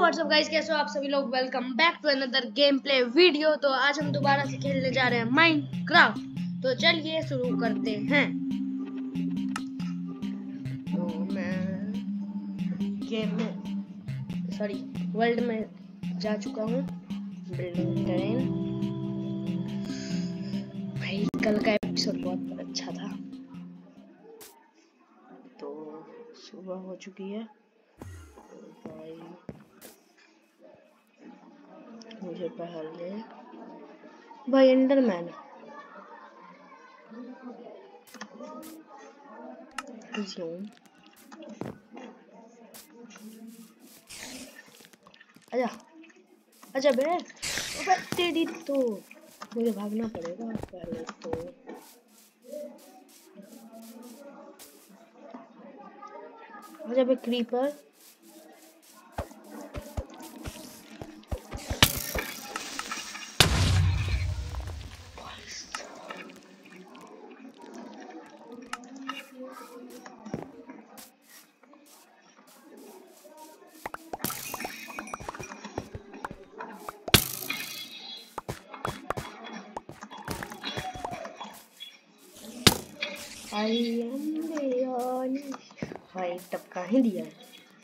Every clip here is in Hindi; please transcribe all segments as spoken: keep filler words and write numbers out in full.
व्हाट्सअप गाइस, कैसे हो आप सभी लोग। Welcome back to another game play video. तो आज हम दोबारा से खेलने जा रहे हैं माइनक्राफ्ट। तो चलिए शुरू करते हैं। तो मैं गेम में सॉरी वर्ल्ड में जा चुका हूँ। Building terrain. भाई कल का एपिसोड बहुत अच्छा था। तो सुबह हो चुकी है। भाई मुझे पहले भाई एंडरमैन ज़ूम आजा आजा बे। अबे तेरी तो मुझे भागना पड़ेगा पहले तो। आजा बे क्रीपर। आई एम भाई टपका ही दिया है।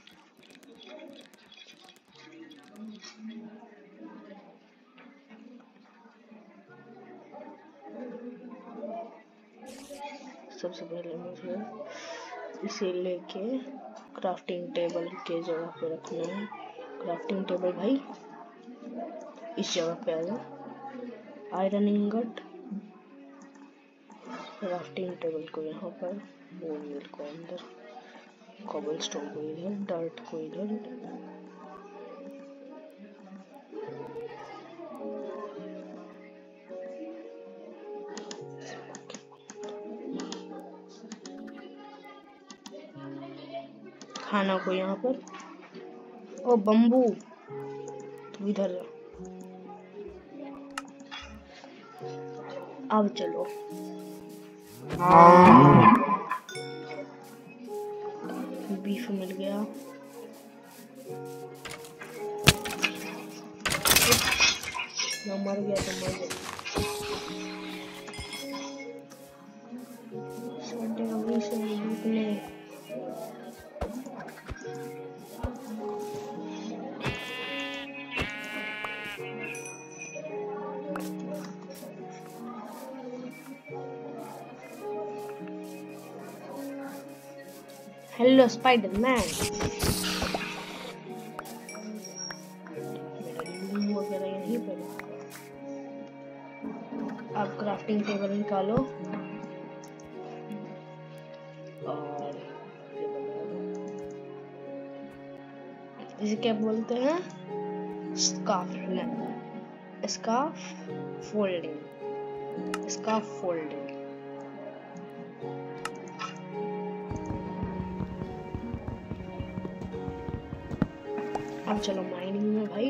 सबसे पहले मुझे इसे लेके क्राफ्टिंग टेबल के जगह पे रखना है। क्राफ्टिंग टेबल भाई इस जगह पे आ जाओ। आयरन इंगट क्राफ्टिंग टेबल को यहाँ पर, बोन मील को अंदर, कॉबलस्टोन को इधर, डर्ट को इधर। खाना को यहाँ पर। ओ बम्बू तू इधर। अब चलो बीफ मिल गया। ना मर गया तो मर गया। अभी से निकले। Hello Spiderman. वगैरह यहीं पर। आप क्राफ्टिंग टेबल निकालो और इसे क्या बोलते हैं? Scarf scarf folding scarf folding. अब चलो माइनिंग में भाई।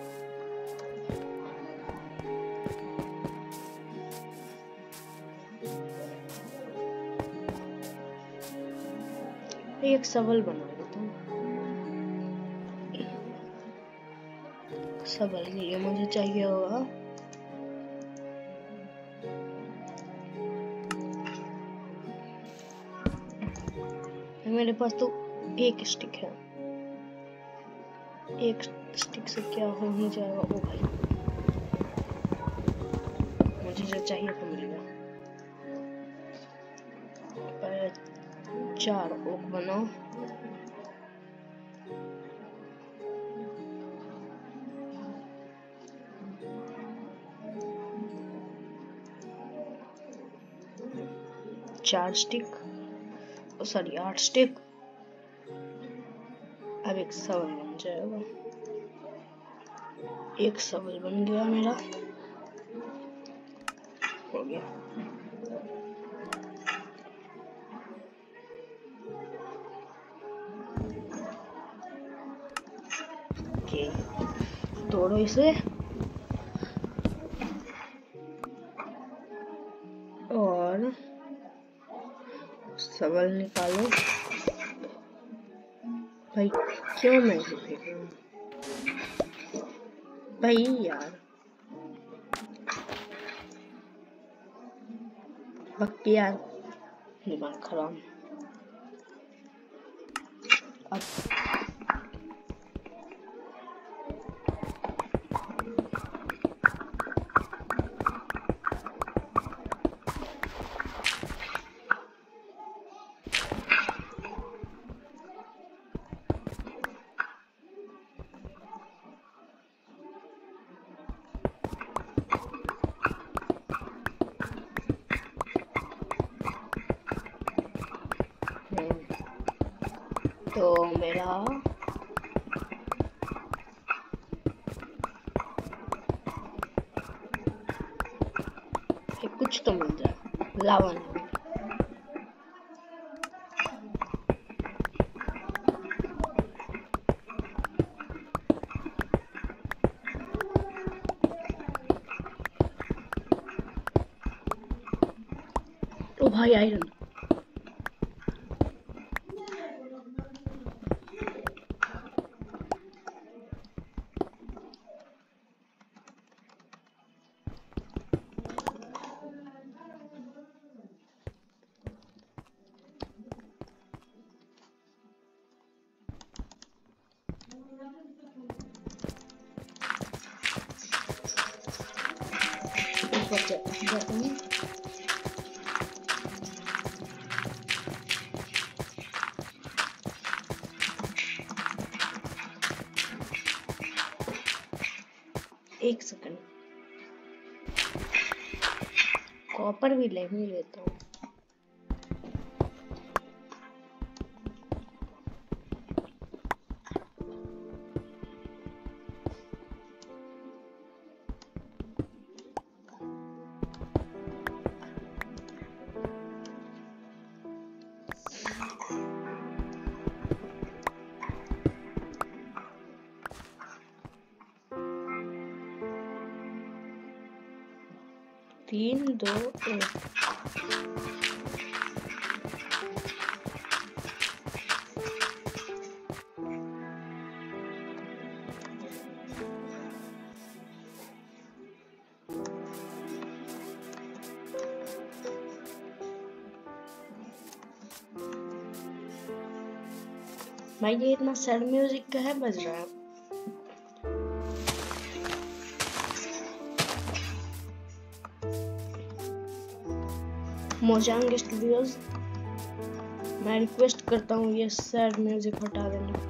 एक सवल बना देता हूँ। सवल के लिए मुझे चाहिए होगा मेरे पास तो एक स्टिक है। एक स्टिक से क्या हो ही जाएगा। ओ भाई मुझे जो चाहिए तो मिल गया। चार ओक बनाओ। चार स्टिक सॉरी आठ स्टिक। अब एक सवल बन जाएगा। एक सवल बन गया मेरा। हो गया। ओके तोड़ो इसे और सवल निकालो। भाई क्यों मैं इसे फेंक रहा हूँ? भाई यार वक्त यार दिमाग खराब। अब तो मेरा कुछ तो मिल जाए लावा नहीं। ओ भाई आयरन एक सेकंड कॉपर भी ले ही लेता हूँ। तीन दो एक भाई ये इतना सैड म्यूजिक का है बज रहा है। मोजांग स्टूडियोज मैं रिक्वेस्ट करता हूँ ये सैड म्यूजिक हटा देना।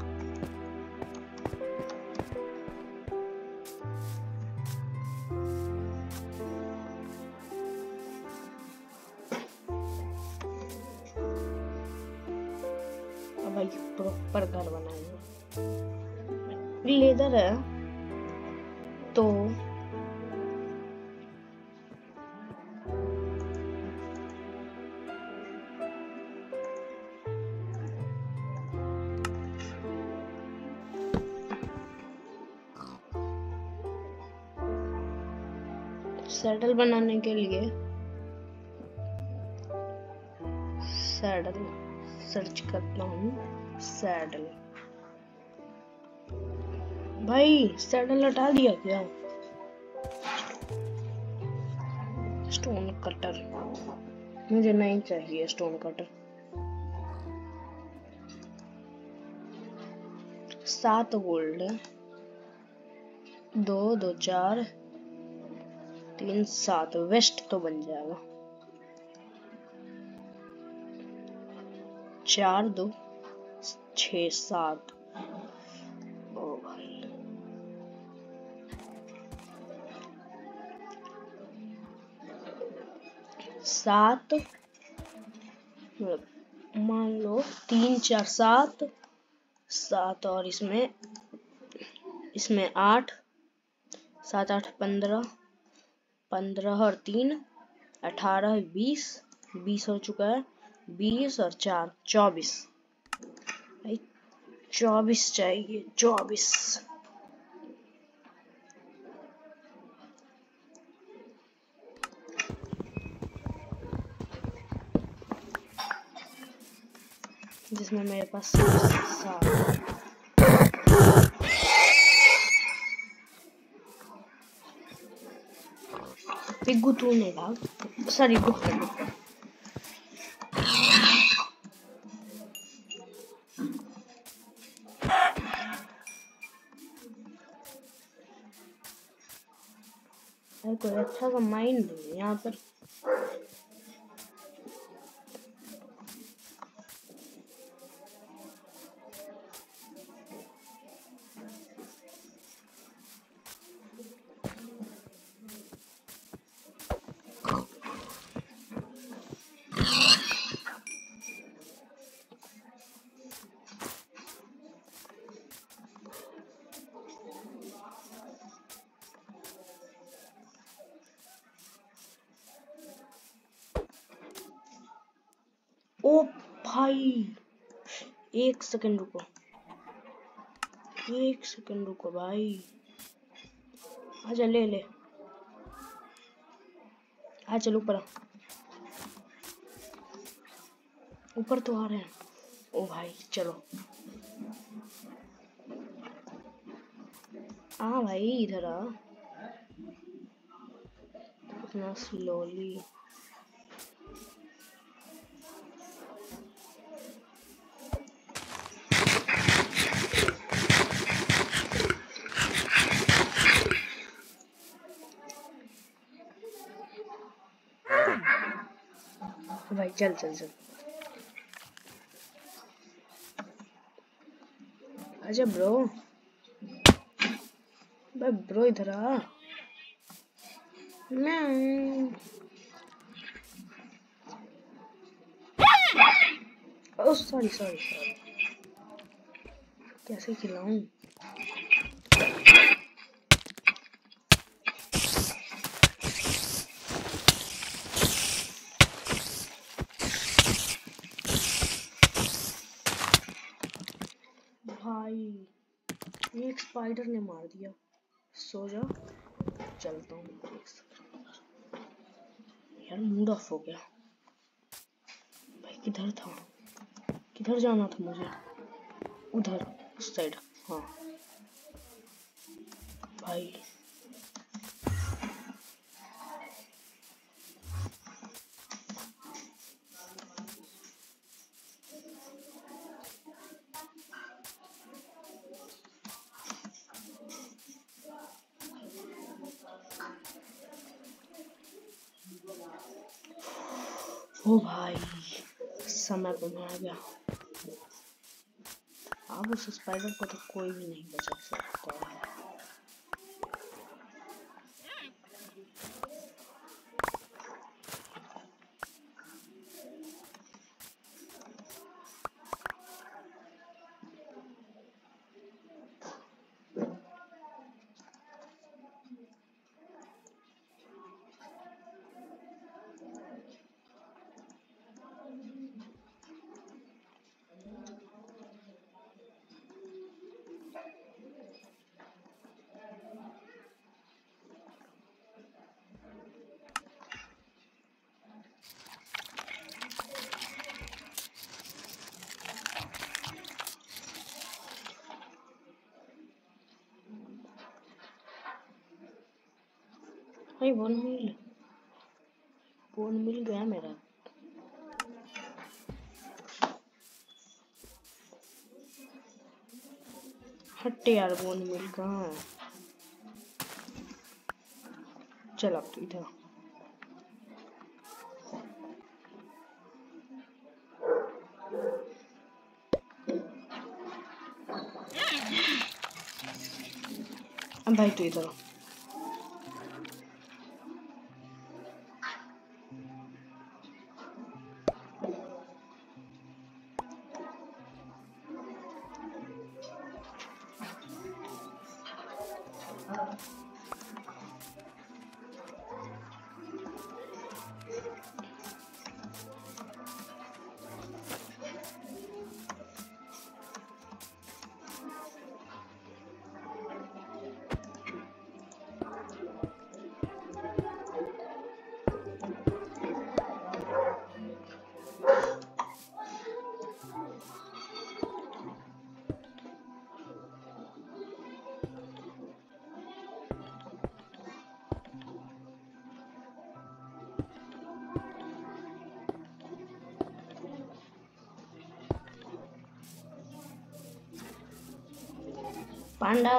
अब भाई प्रॉपर घर बनाएंगे। लेदर है तो सैडल बनाने के लिए सैडल सर्च करता हूँ। सैडल भाई सैडल हटा दिया क्या? स्टोन कटर मुझे नहीं चाहिए। स्टोन कटर सात गोल्ड दो दो चार तीन सात वेस्ट तो बन जाएगा। चार दो छः सात। ओ भाई सात मान लो तीन चार सात सात और इसमें इसमें आठ सात आठ पंद्रह पंद्रह और तीन अठारह बीस बीस हो चुका है। बीस और चार चौबीस। भाई चौबीस चाहिए चौबीस। जिसमें मेरे पास सात पिग्गू तू नहीं भाग, सॉरी गुप्ता गुप्ता। कोई अच्छा सा माइंड नहीं है यहाँ पर। ओ भाई एक सेकंड रुको, एक सेकंड रुको भाई। आजा ले ले, आ चल ऊपर, ऊपर तो आ रहे हैं। ओ भाई चलो, आ भाई इधर आ, इतना स्लोली। भाई चल चल चल, आजा ब्रो, भाई ब्रो इधर आ। मैं ओ सॉरी सॉरी सॉरी, कैसे खिलाऊं? भाई एक स्पाइडर ने मार दिया। सो जा, चलता हूँ। यार मूड ऑफ हो गया। भाई किधर था, किधर जाना था मुझे? उधर उस साइड। हाँ भाई ओ भाई समय पे मार गया। अब उस स्पाइडर को तो कोई भी नहीं बचा सकता है। भाई बोन मिल, बोन मिल गया मेरा। हट यार, बोन मिल कहाँ है? चल अब तो इधर। अब भाई तू इधर। पांडा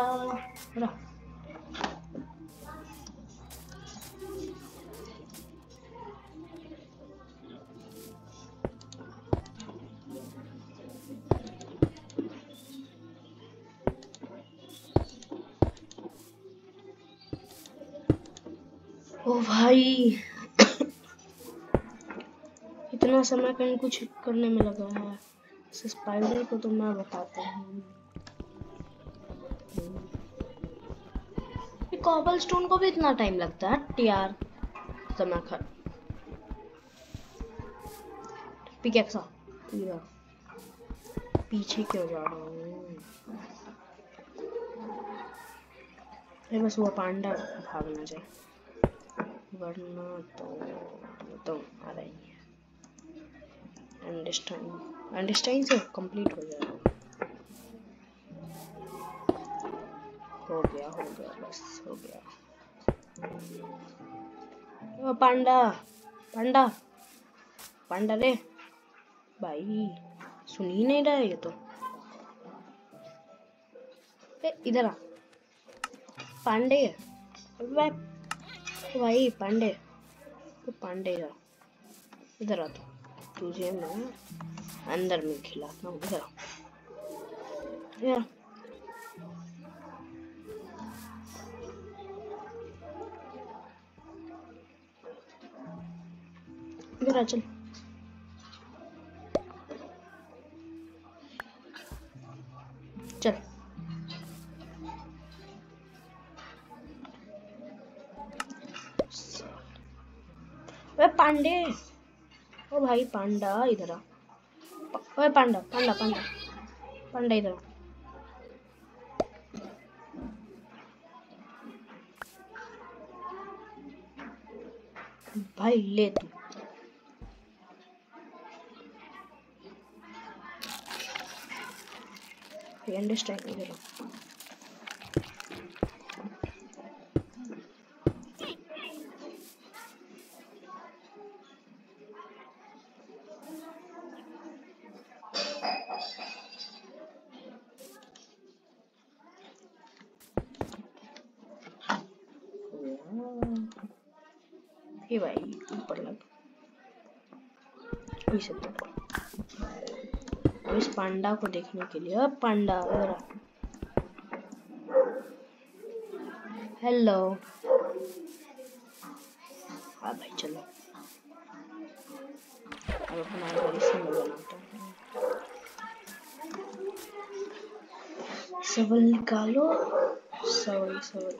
ओ भाई इतना समय कहीं कुछ करने में लगा है। इस स्पाइडर को तो मैं बताता हूँ। कॉबलस्टोन को भी इतना टाइम लगता है यार। समय खर पिकेक्सा पीछे क्यों जा रहा हूँ? बस वो पांडा भागना चाहिए वरना तो तो आ रही है। अंडरस्टैंड अंडरस्टैंड से कंप्लीट हो जाएगा। हो गया हो गया बस हो गया। ओ पांडा पांडा पांडा रे भाई सुन ही नहीं रहा है ये तो। ए इधर आ पांडे भाई पांडे तो पांडे जा इधर आ। तो तुझे मैं अंदर में खिलाता हूँ। इधर इधर आ चल। चल वे पांडे ओ भाई पांडा इधर आ। ओए पांडा पांडा पांडा पांडा इधर आ। भाई ले तू अंडरस्टैंड इधर आ। ये भाई ऊपर लग इसे पकड़। अब इस पांडा को देखने के लिए अब पांडा इधर आ। हेलो हाँ भाई चलो अब अपना घर इसी में बनाता हूँ। सवल निकालो सवल सवल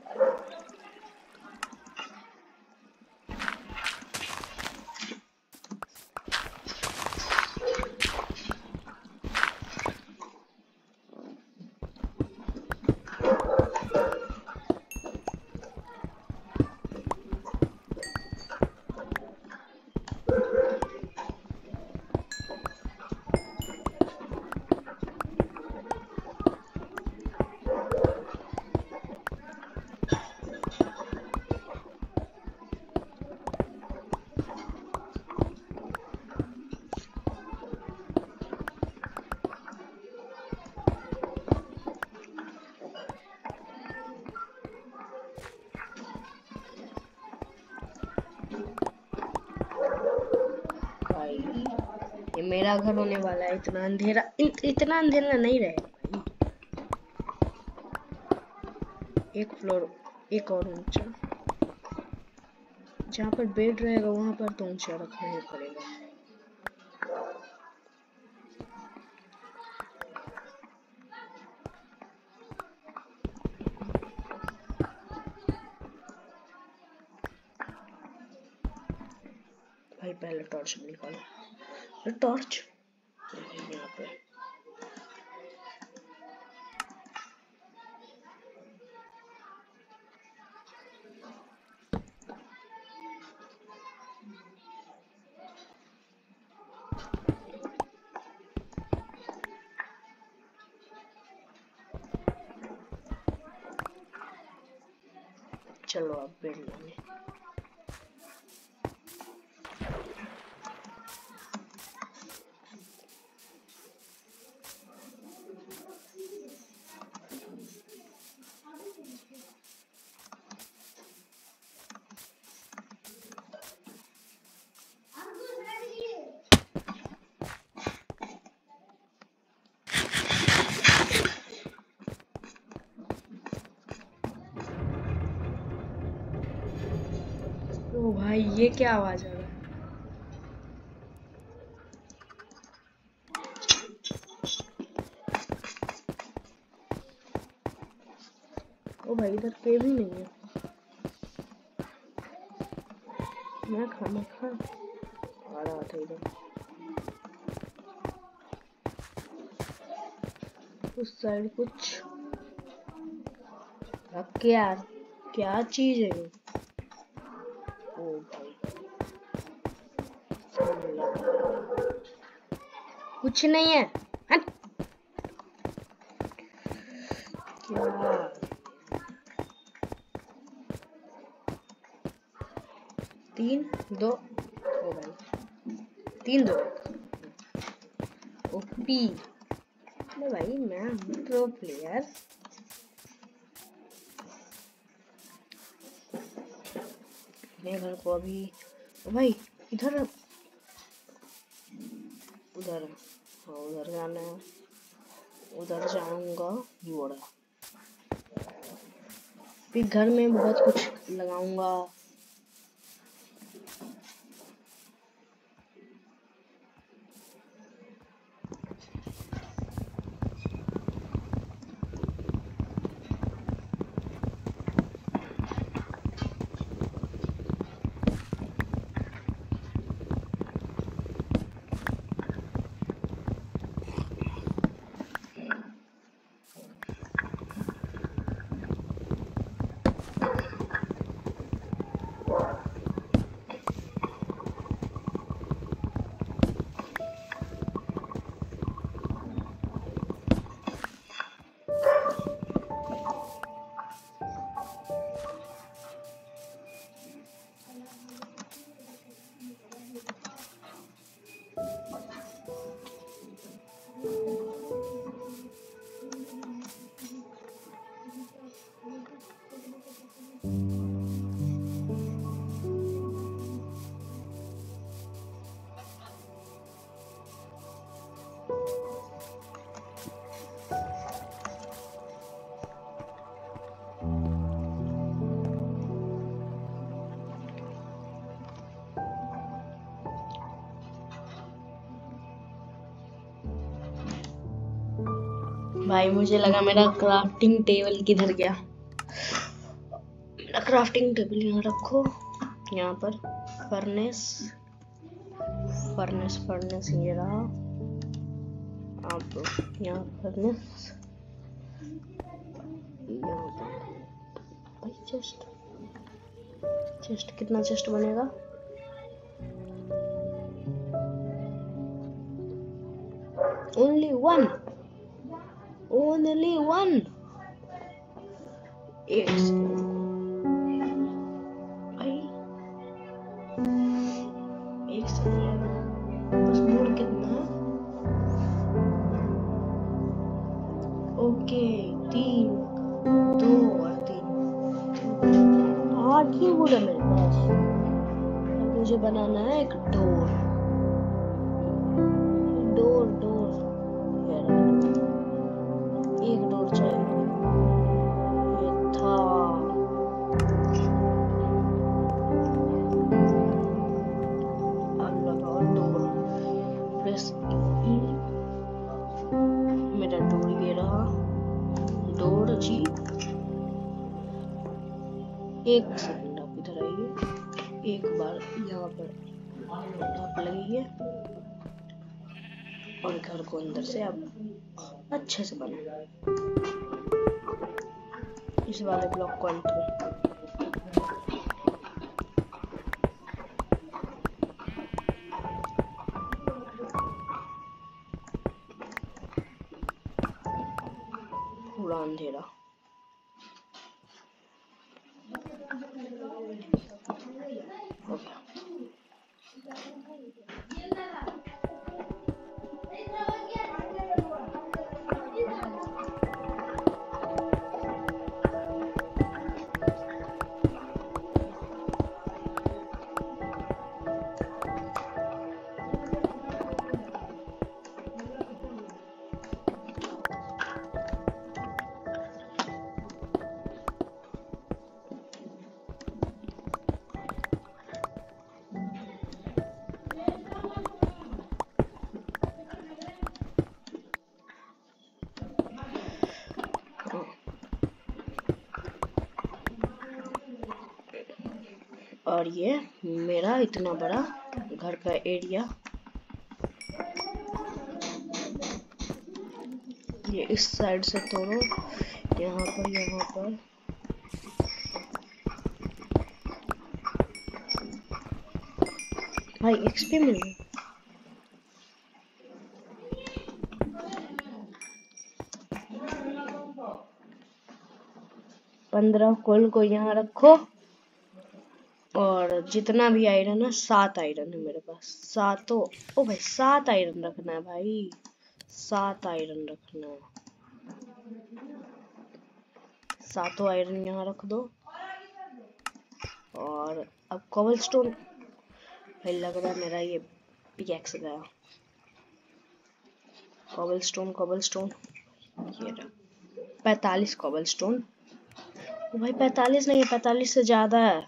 ये मेरा घर होने वाला है। इतना अंधेरा इत, इतना अंधेरा नहीं रहेगा भाई। एक फ्लोर एक और ऊंचा जहाँ पर बेड रहेगा वहां पर तो ऊंचा रखना ही पड़ेगा। भाई पहले टॉर्च निकालो। टॉर्च यहाँ पे चलो अब बेड लाने। ये क्या आवाज आ रहा है? ओ भाई इधर के भी नहीं है। मैं खाना खा आ रहा था इधर। उस साइड कुछ रख के यार, क्या चीज है ये? ओ भाई कुछ नहीं है। हट। क्या तीन दो, ओ भाई तीन दो ओपी। अरे भाई मैं हूँ प्रो प्लेयर। मेरे घर को अभी, ओ भाई इधर उधर, हाँ उधर जाना है, उधर जाऊंगा बोड़ा। फिर घर में बहुत कुछ लगाऊंगा। भाई मुझे लगा मेरा क्राफ्टिंग टेबल किधर गया। मेरा क्राफ्टिंग टेबल यहाँ रखो, यहाँ पर फर्नेस फर्नेस फर्नेस ये रहा। आप यहाँ फर्नेस, यहाँ पर भाई चेस्ट चेस्ट कितना चेस्ट बनेगा? ओनली वन ओनली वन एक भाई एक सेकंड बस। मोड़ कितना है? ओके तीन दो और तीन आठ ही वुड है मेरे पास। मुझे बनाना है एक डोर डोर डोर एक डोर चाहिए। ये था अब लगाओ डोर, प्रेस ई। मेरा डोर ये रहा, डोर जी। एक सेकंड आप इधर आइए, एक बार यहाँ पर आप लगाइए और घर को अंदर से आप अच्छे से बना। इस वाले ब्लॉक को एंटर पूरा अंधेरा। ओके और ये मेरा इतना बड़ा घर का एरिया, ये इस साइड से तोड़ो, यहाँ पर यहाँ पर भाई एक्सपी मिल गई। पंद्रह कोल को यहाँ रखो और जितना भी आयरन है, सात आयरन है मेरे पास, सातों। ओ भाई सात आयरन रखना है भाई, सात आयरन रखना है, सातों आयरन यहाँ रख दो। और अब कॉबलस्टोन, भाई लग रहा है मेरा ये पिकैक्स गया। कॉबलस्टोन कॉबलस्टोन ये रहा, पैतालीस कॉबलस्टोन। भाई पैतालीस नहीं है, पैतालीस से ज्यादा है।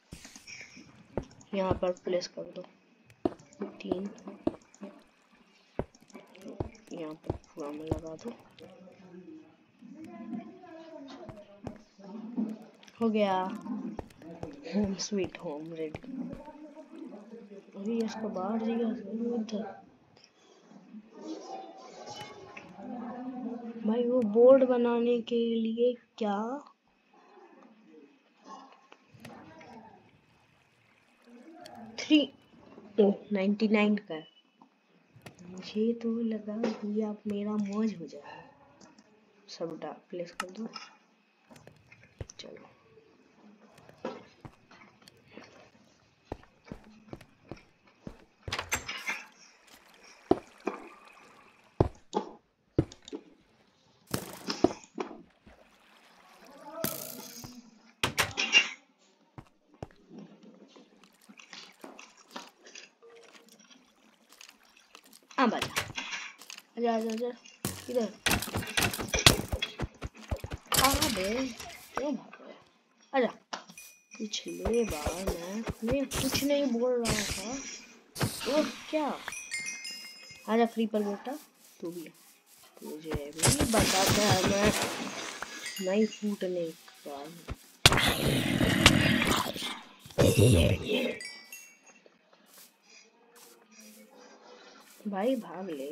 यहाँ पर प्लेस कर दो तीन, यहाँ पर पूरा में लगा दो, हो गया होम स्वीट होम रेडी। अभी इसको बाहर जाएगा भाई। वो बोर्ड बनाने के लिए क्या थ्री ओ नाइन्टी नाइन का है। मुझे तो लगा कि आप मेरा मौज हो जाए। सब डाक प्लेस कर दो। चलो हाँ बाजा, आजा आजा आजा इधर आ बे, क्यों भाग रहा है? आजा। पिछले बार मैं मैं कुछ नहीं बोल रहा था। ओ क्या? आजा क्रीपर बेटा, तू भी तुझे भी बताता है मैं नहीं फूटने का। भाई भाग ले।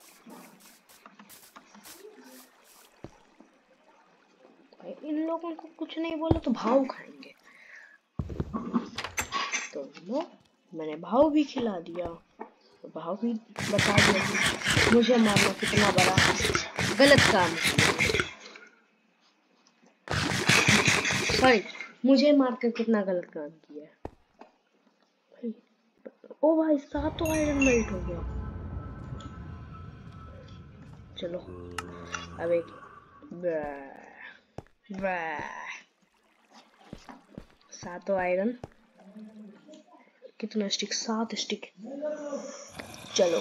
भाई इन लोगों को कुछ नहीं बोला तो भाव खाएंगे, तो लो मैंने भाव भी खिला दिया, तो भाव भी बता दिया मुझे मारना कितना बड़ा गलत काम किया। सॉरी, मुझे मारकर कितना गलत काम किया। भाई ओ भाई सातों आयरन मेल्ट हो गया। चलो अब एक सातों आयरन, कितना स्टिक? सात स्टिक। चलो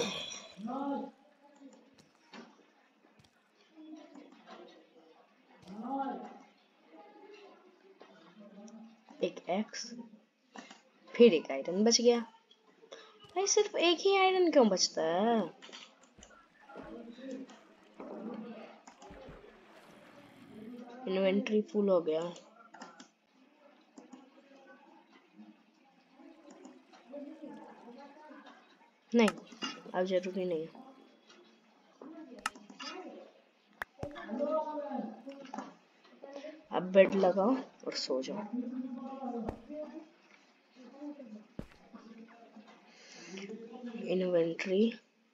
एक एक्स, फिर एक आयरन बच गया। भाई सिर्फ एक ही आयरन क्यों बचता है? इन्वेंटरी फुल हो गया। नहीं अब जरूरी नहीं। अब बेड लगाओ और सो जाओ। इन्वेंटरी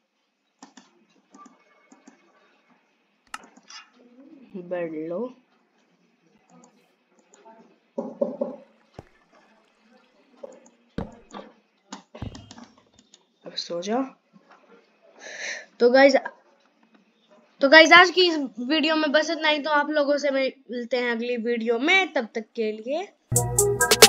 बेड लो, अब सो जाओ। तो गाइज तो गाइज आज की इस वीडियो में बस इतना ही। तो आप लोगों से मिलते हैं अगली वीडियो में, तब तक के लिए